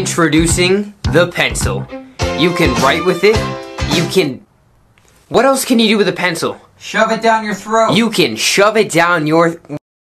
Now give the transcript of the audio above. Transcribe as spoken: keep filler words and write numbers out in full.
Introducing the pencil. You can write with it. You can... What else can you do with a pencil? Shove it down your throat. You can shove it down your...